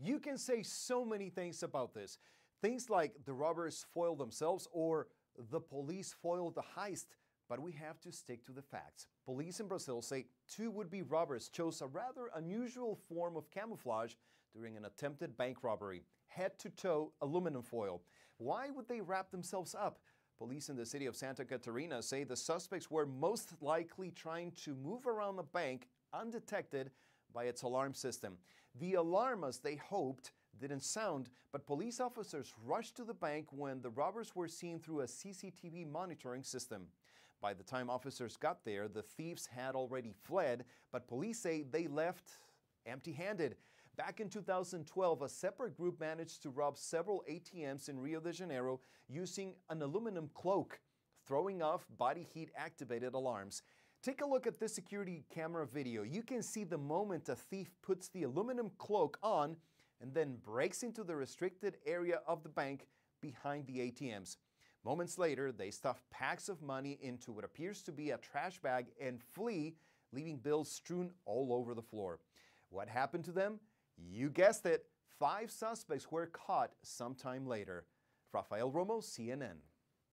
You can say so many things about this. Things like the robbers foiled themselves or the police foiled the heist. But we have to stick to the facts. Police in Brazil say two would-be robbers chose a rather unusual form of camouflage during an attempted bank robbery. Head-to-toe aluminum foil. Why would they wrap themselves up? Police in the city of Santa Catarina say the suspects were most likely trying to move around the bank undetected by its alarm system. The alarm, as they hoped, didn't sound, but police officers rushed to the bank when the robbers were seen through a CCTV monitoring system. By the time officers got there, the thieves had already fled, but police say they left empty-handed. Back in 2012, a separate group managed to rob several ATMs in Rio de Janeiro using an aluminum cloak, throwing off body heat-activated alarms. Take a look at this security camera video. You can see the moment a thief puts the aluminum cloak on and then breaks into the restricted area of the bank behind the ATMs. Moments later, they stuff packs of money into what appears to be a trash bag and flee, leaving bills strewn all over the floor. What happened to them? You guessed it, 5 suspects were caught sometime later. Rafael Romo, CNN.